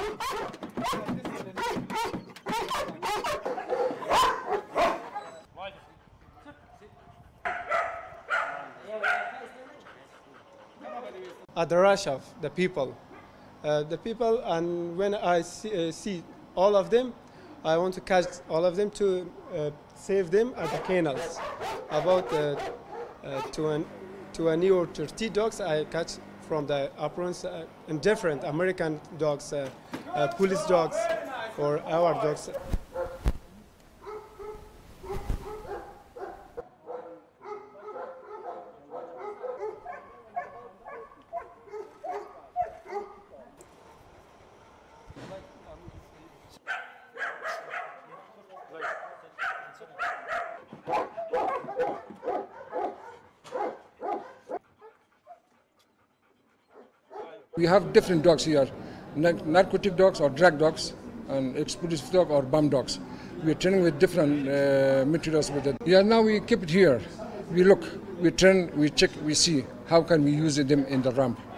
At the rush of the people, and when I see all of them, I want to catch all of them to save them at the kennels. About 20 or 30 dogs I catch from the aprons, and different American dogs, police dogs, or our dogs. We have different dogs here, narcotic dogs or drug dogs, and explosive dog or bomb dogs. We are training with different materials with it. Yeah, now we keep it here. We look, we train, we check, we see how can we use them in the ramp.